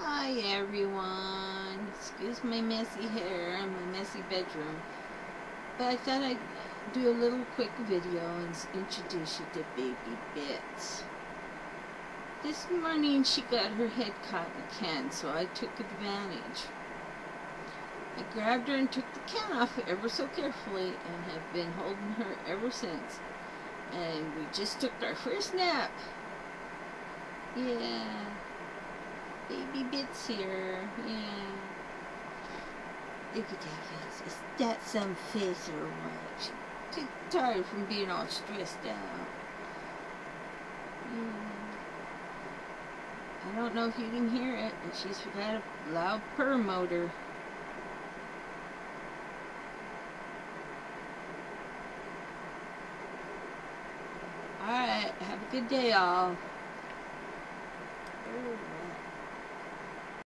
Hi everyone. Excuse my messy hair and my messy bedroom. But I thought I'd do a little quick video and introduce you to Baby Bits. This morning she got her head caught in a can, so I took advantage. I grabbed her and took the can off ever so carefully and have been holding her ever since. And we just took our first nap. Yeah. Baby Bits here, yeah. Look at that face. Is that some face or what? She's too tired from being all stressed out. Yeah. I don't know if you can hear it, but she's got a loud purr motor. Alright, have a good day all.